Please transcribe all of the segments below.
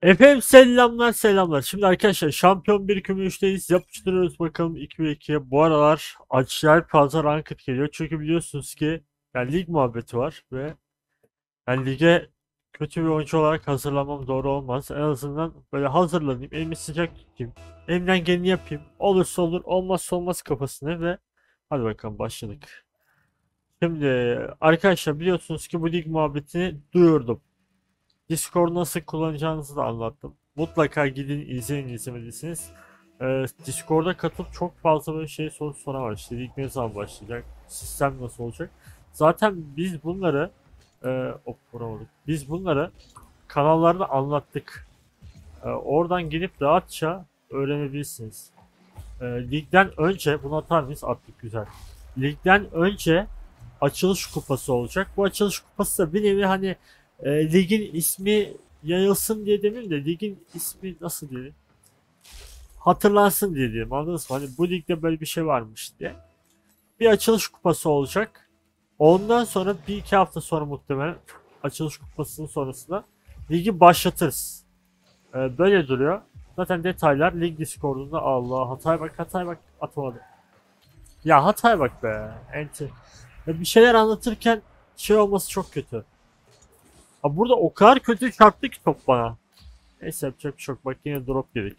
Efendim selamlar selamlar. Şimdi arkadaşlar şampiyon 1-2-3'teyiz. Yapıştırıyoruz bakalım 2-2'ye. Bu aralar acayip fazla ranked geliyor. Çünkü biliyorsunuz ki yani lig muhabbeti var ve yani lige kötü bir oyuncu olarak hazırlamam doğru olmaz. En azından böyle hazırlanayım, elimi sıcak tutayım. Elimden geleni yapayım. Olursa olur, olmazsa olmaz kafasını ve hadi bakalım başladık. Şimdi arkadaşlar biliyorsunuz ki bu lig muhabbetini duyurdum. Discord nasıl kullanacağınızı da anlattım. Mutlaka gidin izleyin izlemediyseniz. Discord'a katılıp çok fazla böyle şey soru soran İşte lig ne zaman başlayacak? Sistem nasıl olacak? Zaten biz bunları vuramadık. Biz bunları kanallarda anlattık. Oradan gelip rahatça öğrenebilirsiniz. Ligden önce bunu atar mıyız? Attık güzel. Ligden önce açılış kupası olacak. Bu açılış kupası da bir nevi hani ligin ismi yayılsın diye demeyeyim de ligin ismi nasıl diyelim hatırlansın diye diyelim, anladınız mı? Hani bu ligde böyle bir şey varmış diye. Bir açılış kupası olacak. Ondan sonra bir iki hafta sonra muhtemelen açılış kupasının sonrasında ligi başlatırız. Böyle duruyor. Zaten detaylar lig Discord'unda. Allah, hataya bak, hataya bak, atamadım. Ya hataya bak be. Enti. Ya bir şeyler anlatırken şey olması çok kötü. Ha burada o kadar kötü çarptı ki top bana. Neyse yapacak bir şey yok. Bak yine drop yedik.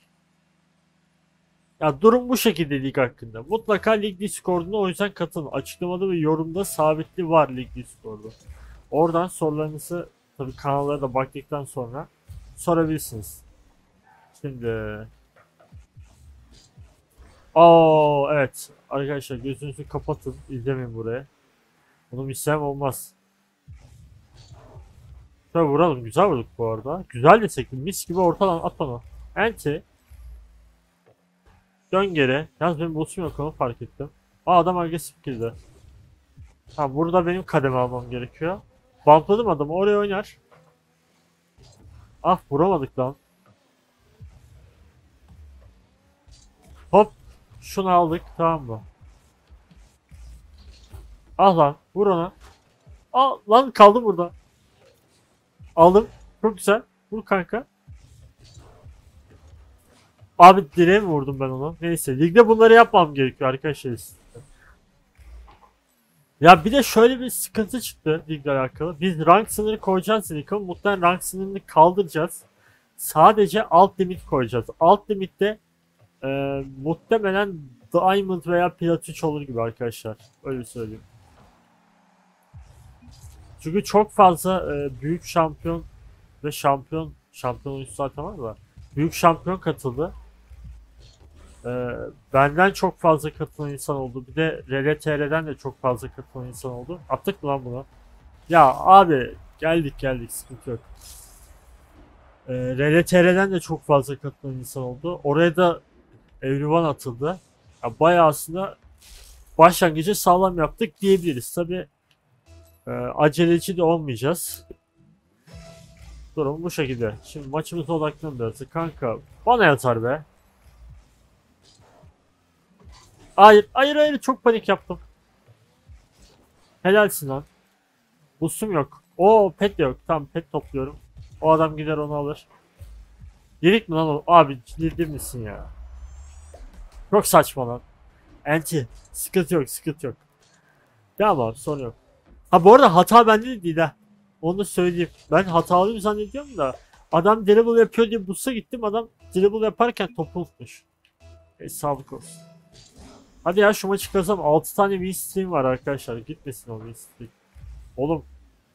Ya durum bu şekilde lig hakkında. Mutlaka lig Discord'una o yüzden katılın. Açıklamada ve yorumda sabitli var lig Discord'u. Oradan sorularınızı tabii kanallara da baktıktan sonra sorabilirsiniz. Şimdi evet arkadaşlar gözünüzü kapatın, izlemeyin buraya. Bunu istem olmaz. Şöyle vuralım, güzel vurduk bu arada. Güzel de sektim, mis gibi ortadan at onu. Enti. Dön geri. Yalnız benim boss'um yok, onu fark ettim. Adam agresif girdi. Ha burada benim kademe almam gerekiyor. Bumpladım adamı, oraya oynar. Ah vuramadık lan. Hop. Şunu aldık, tamam mı? Ah lan vur ona. Aa lan kaldı burada. Aldım. Çok güzel. Vur kanka. Abi direğe mi vurdum ben onu? Neyse ligde bunları yapmam gerekiyor arkadaşlar. Ya bir de şöyle bir sıkıntı çıktı ligle alakalı. Biz rank sınırı koyacağız dedik ama muhtemelen rank sınırını kaldıracağız. Sadece alt limit koyacağız. Alt limitte muhtemelen Diamond veya Plat 3 olur gibi arkadaşlar. Öyle söyleyeyim. Çünkü çok fazla büyük şampiyon ve şampiyon oyuncu zaten var da büyük şampiyon katıldı. Benden çok fazla katılan insan oldu. Bir de RLTR'den de çok fazla katılan insan oldu. Attık mı lan bunu? Ya abi geldik sıkıntı yok. RLTR'den de çok fazla katılan insan oldu. Oraya da Everyone atıldı. Ya bayağı aslında başlangıcı sağlam yaptık diyebiliriz. Tabi aceleci de olmayacağız. Durum bu şekilde. Şimdi maçımıza odaklanıyoruz. Kanka bana yatar be. Hayır çok panik yaptım. Helalsin lan. Boost'um yok. O pet de yok. Tamam pet topluyorum. O adam gider onu alır. Yedik mi lan o? Abi ciddi misin ya? Çok saçma lan. Anti. Sıkıntı yok. Tamam abi sorun yok. Ha bu arada hata bende de değil ha. Onu da söyleyeyim. Ben hatalıyım zannediyorum da adam dribble yapıyor diye boost'a gittim. Adam dribble yaparken topu unutmuş. Sağlık olsun. Hadi ya şu maçı kazanalım. 6 tane win stream var arkadaşlar. Gitmesin o win stream. Oğlum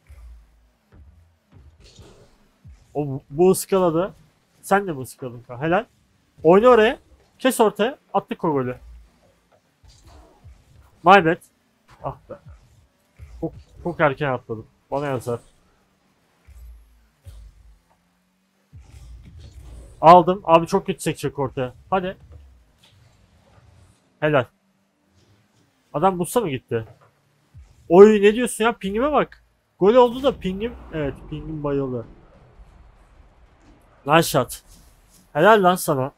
bu ıskaladı. Sen de mi ıskaladın kanka? Helal. Oyna oraya. Kes ortaya. Attık o golü. My bad. Ah be. Çok, çok erken atladım. Bana yazar. Aldım. Abi çok kötü sekecek ortaya. Hadi. Helal. Adam bulsa mı gitti? Oy ne diyorsun ya? Pingime bak. Gol oldu da pingim. Evet pingim bayıldı. Nice shot. Helal lan sana.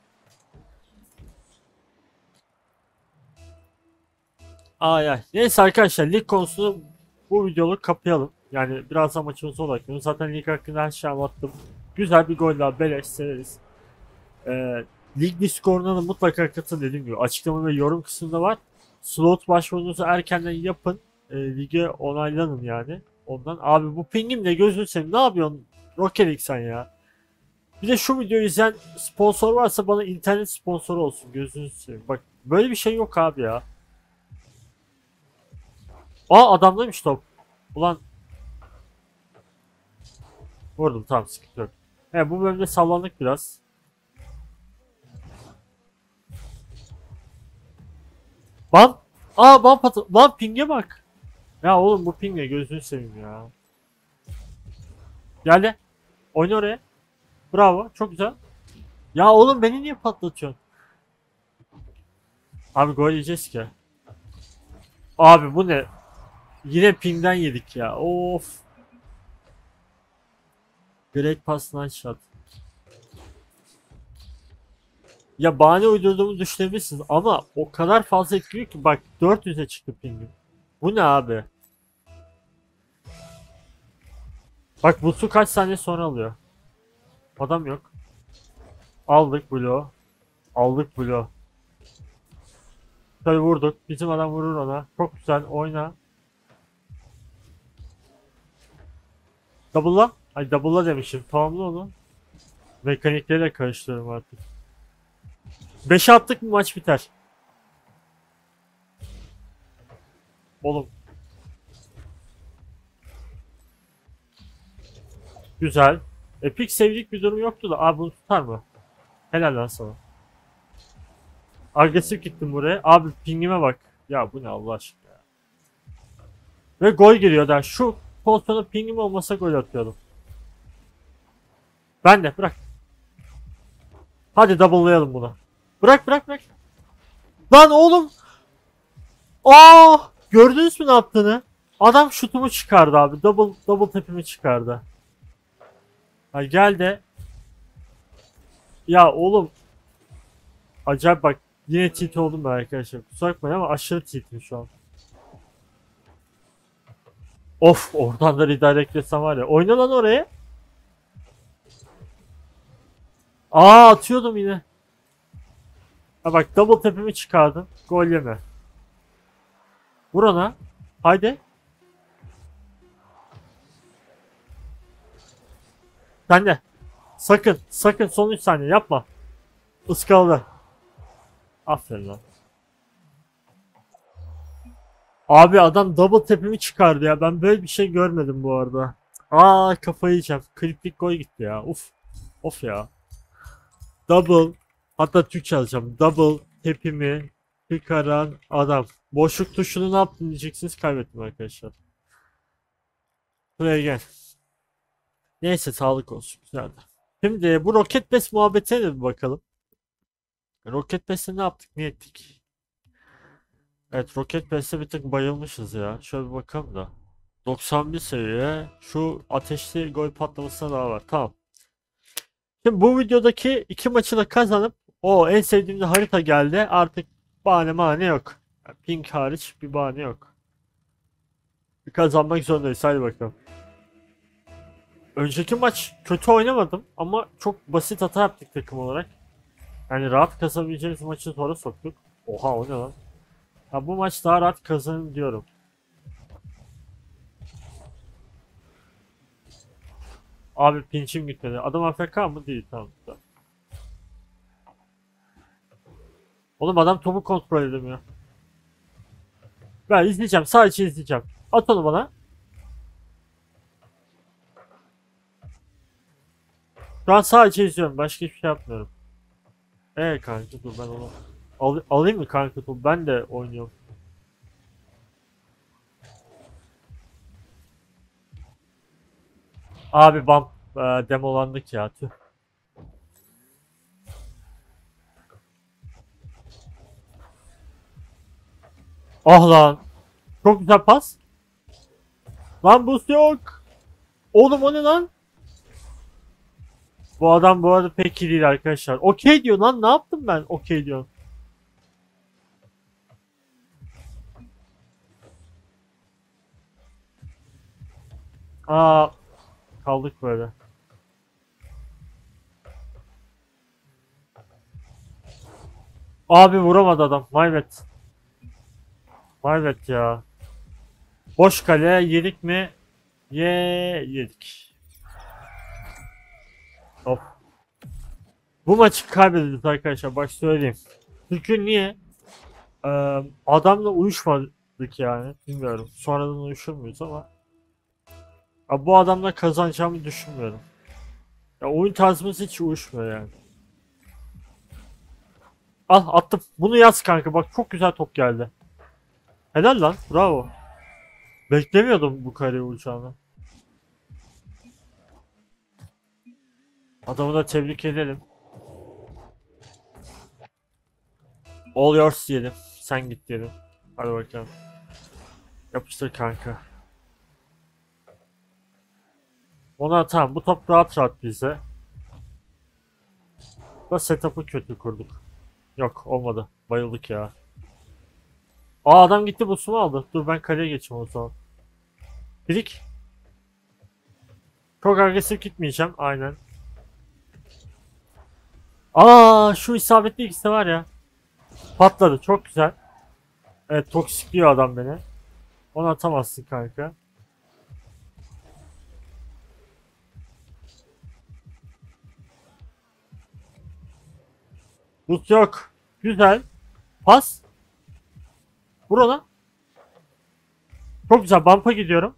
Ay. Neyse arkadaşlar lig konusunu bu videolu kapayalım. Yani birazdan maçımıza odaklanıyoruz. Zaten lig hakkında her şeyi anlattım. Güzel bir gol daha beleş severiz. Lig Discord'una da mutlaka katılın dediğim gibi. Açıklama ve yorum kısmında var. Slot başvurunuzu erkenden yapın. Lige onaylanın yani. Ondan. Abi bu pingim de gözünü seveyim. Ne yapıyorsun? Rokelik sen ya. Bir de şu videoyu izleyen sponsor varsa bana internet sponsoru olsun. Gözünü seveyim. Bak böyle bir şey yok abi ya. Aa adamdaymış top. Ulan vurdum tamam sıkıntı yok. He bu bölümde sallandık biraz. Ban. Aa ban patı. Lan ping'e bak. Ya oğlum bu ping'e gözünü seveyim ya. Geldi. Oyna oraya. Bravo. Çok güzel. Ya oğlum beni niye patlatıyorsun? Abi gol yiyeceğiz ki. Abi bu ne? Yine ping'den yedik ya. Of. Great pass nice shot. Ya bahane uydurduğumu düşünebilirsiniz ama o kadar fazla etkiliyor ki bak 400'e çıktı pingim. Bu ne abi? Bak bu su kaç saniye sonra alıyor. Adam yok. Aldık bloğu. Aldık bloğu. Tabii vurduk. Bizim adam vurur ona. Çok güzel oyna. Double'la. Ay double'la demişim. Tamamla onu. Mekanikleriyle karıştırıyorum artık. 5'e attık mı maç biter. Oğlum. Güzel. Epic sevdik bir durum yoktu da. Abi bunu tutar mı? Helal lan sana. Agresif gittim buraya. Abi pingime bak. Ya bu ne Allah aşkına ya. Ve gol geliyor da şu pozisyonda pingim olmasa gol atıyordum. Ben de bırak. Hadi double'layalım bunu. Bırak bırak bırak. Lan oğlum. Aa! Gördünüz mü ne yaptığını? Adam şutumu çıkardı abi. Double tepimi çıkardı. Ha gel de. Ya oğlum. Acayip bak. Yine tilt oldum ben arkadaşlar. Kusura bakmayın ama aşırı tiltim şu an. Of oradan da redirect etsem var ya. Oyna lan oraya. Aa atıyordum yine. Ha bak double tepimi çıkardın. Gol yeme. Vur ona. Haydi. Sen de. Sakın. Sakın son 3 saniye yapma. Iskaladı. Aferin lan. Abi adam double tepimi çıkardı ya. Ben böyle bir şey görmedim bu arada. Aa kafayı yiyeceğim. Kliplik gol gitti ya. Uf. Of ya. Double. Hatta Türkçe alacağım. Double tepimi çıkaran adam. Boşluk tuşunu ne yaptın diyeceksiniz. Kaybettim arkadaşlar. Buraya gel. Neyse sağlık olsun. Güzeldi. Şimdi bu Rocket Pass muhabbetine de bir bakalım. Rocket Pass'te ne yaptık ne ettik? Evet Rocket Pass'te bir tık bayılmışız ya. Şöyle bir bakalım da. 91 seviye. Şu ateşli gol patlamasına daha var. Tamam. Şimdi bu videodaki iki maçı da kazanıp o en sevdiğim de harita geldi. Artık bahane yok. Yani ping hariç bir bahane yok. Bir kazanmak zorundayız. Hadi bakalım. Önceki maç kötü oynamadım ama çok basit hata yaptık takım olarak. Yani rahat kazanabileceğimiz maçı sonra soktuk. Oha o ne lan? Ha, bu maç daha rahat kazanın diyorum. Abi pinçim gitmedi. Adam AFK mı? Değil tamam. Tamam. Oğlum adam topu kontrol edemiyor. Ben izleyeceğim. Sadece izleyeceğim. At onu bana. Şu an sadece izliyorum. Başka hiçbir şey yapmıyorum. Kanka dur ben onu alayım mı kanka dur ben de oynuyorum. Abi bam demolandık ya tüh. Ah lan. Çok güzel pas. Lan boost yok. Oğlum o ne lan? Bu adam bu arada pek iyi değil arkadaşlar. Okey diyor lan ne yaptım ben? Okey diyor. Aa kaldık böyle. Abi vuramadı adam. Maybet. Maybet ya. Boş kale yedik mi? Yedik. Hop. Bu maçı kaybedildi arkadaşlar. Bak söyleyeyim. Çünkü niye? Adamla uyuşmadık yani. Bilmiyorum. Sonradan uyuşur muyuz ama. Ya bu adamla kazanacağımı düşünmüyorum. Ya oyun tarzımız hiç uyuşmuyor yani. Al attım. Bunu yaz kanka. Bak çok güzel top geldi. Helal lan. Bravo. Beklemiyordum bu kareyi uçağını. Adamı da tebrik edelim. All yours diyelim. Sen git diyelim. Hadi bakalım. Yapıştır kanka. Ona tamam. Bu top rahat rahat bize. Da setup'ı kötü kurduk. Yok olmadı. Bayıldık ya. Aa adam gitti busunu aldı. Dur ben kaleye geçeyim o zaman. Birik. Çok agresif gitmeyeceğim. Aynen. Aa şu isabetli ikisi de var ya. Patladı. Çok güzel. Evet toksikliyor adam beni. Onu atamazsın kanka. But yok. Güzel. Pas. Vur ona. Çok güzel. Bump'a gidiyorum.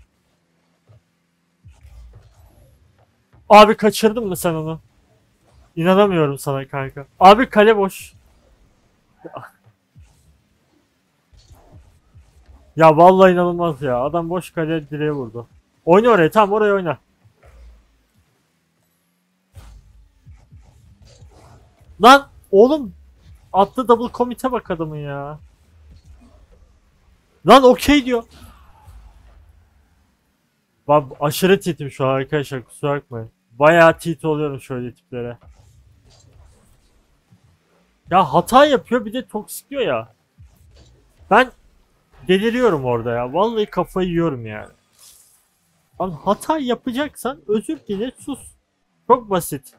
Abi kaçırdın mı sen onu? İnanamıyorum sana kanka. Abi kale boş. Ya vallahi inanılmaz ya. Adam boş kale direğe vurdu. Oyna oraya. Tamam oraya oyna. Lan oğlum atlı double komite bak adamın ya. Lan okey diyor. Ben aşırı titim şu an arkadaşlar kusura bakmayın. Bayağı tit oluyorum şöyle tiplere. Ya hata yapıyor bir de toksikliyor ya. Ben deliriyorum orada ya. Vallahi kafayı yiyorum yani. Lan hata yapacaksan özür dile sus. Çok basit.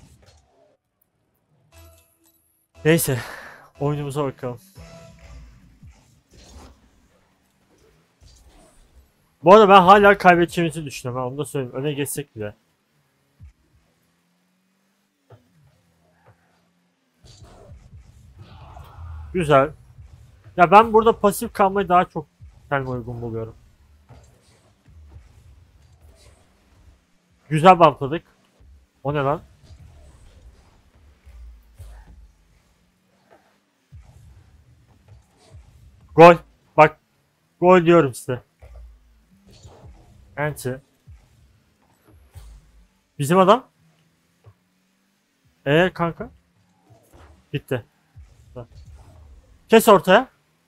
Neyse. Oyunumuza bakalım. Bu arada ben hala kaybedeceğimizi düşünüyorum. Onu da söyleyeyim. Öne geçsek bile. Güzel. Ya ben burada pasif kalmayı daha çok kendime uygun buluyorum. Güzel bumpladık. O ne lan? Gol. Bak. Gol diyorum size. Enti. Bizim adam. Kanka. Bitti. Kes ortaya.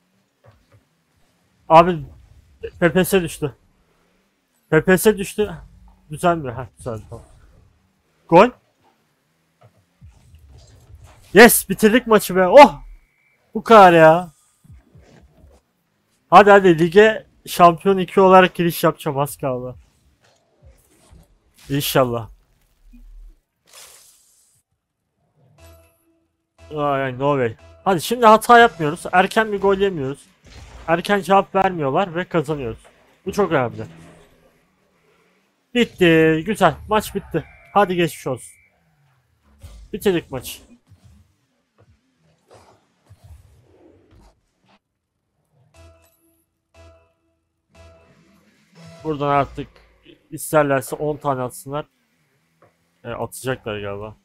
Abi PPS düştü. PPS düştü. Güzel mi? Heh, güzel tamam. Gol. Yes bitirdik maçı be. Oh! Bu kadar ya. Hadi hadi lige şampiyon 2 olarak giriş yapacağım az kaldı. İnşallah. Ay no way. Hadi şimdi hata yapmıyoruz. Erken bir gol yemiyoruz. Erken cevap vermiyorlar ve kazanıyoruz. Bu çok önemli. Bitti. Güzel. Maç bitti. Hadi geçmiş olsun. Bitirdik maçı. Buradan artık isterlerse 10 tane atsınlar. Atacaklar galiba.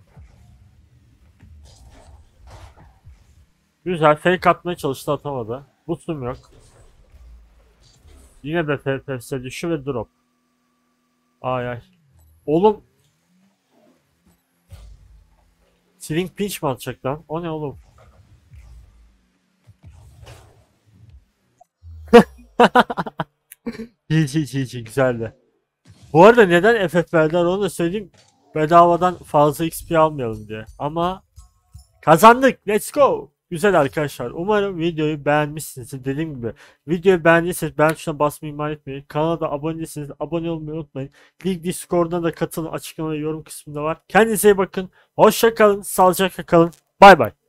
Güzel. Fake atmaya çalıştı atamadı. Boostum yok. Yine BFFS düşü ve drop. Ay ay. Oğlum. Sling pinch mi atacak lan? O ne oğlum? GG güzeldi. Bu arada neden FF verdiler onu da söyleyeyim. Bedavadan fazla XP almayalım diye. Ama kazandık. Let's go. Güzel arkadaşlar. Umarım videoyu beğenmişsinizdir. Dediğim gibi videoyu beğendiyseniz beğen tuşuna basmayı ihmal etmeyin. Kanala da abone değilseniz abone olmayı unutmayın. Link Discord'una da katılın. Açıklamada yorum kısmında var. Kendinize iyi bakın. Hoşça kalın. Sağlıcakla kalın. Bay bay.